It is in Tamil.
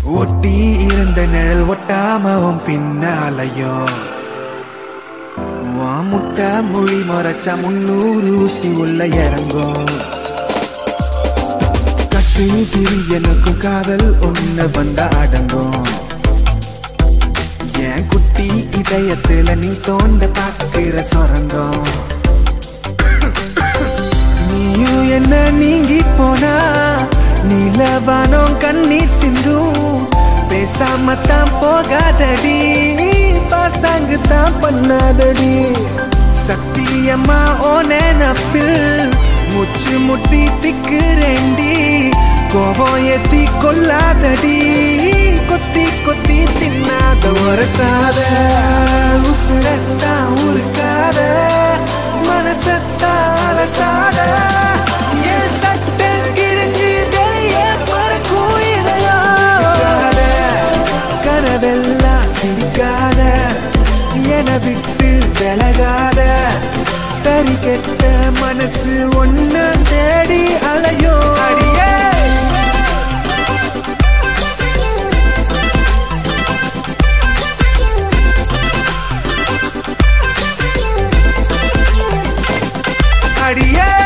ஒட்டி இருந்த நிழல் ஒட்டாமவும் பின்னாலையோ முட்டை மொழி மறைச்சா 300 ஊசி உள்ள இறங்கும். கட்டுதிரி எனக்கும் காதல் ஒண்ணு வந்த அடங்கும். என் குட்டி இதயத்துல நீ தோண்ட பாக்குற சொரங்கம். நீயும் என்ன நீங்கி போனா நீலவானம் கண்ணீர் சிந்தும். பேசாமத்தான் போகாதடி, பாசாங்கு தான் பண்ணாதடி. சத்தியம்மா ஓ நினப்பில் முச்சு முட்டி திக்குறேண்டி. கோபம் ஏத்தி கொல்லாதடி, கொத்தி கொத்தி தின்னாத ஒரசாத. உசுரத்தான் உருக்காத, மனசத்தான் அலசாத. என் சட்டை கிழிஞ்சு வெளியே பறக்கும் இதயம். கனவெல்லாம் சிரிக்காத, என விட்டு விலகாத. தறி கெட்ட மனசு ஒன்னு தேடி அலையோ. அடியே அடியே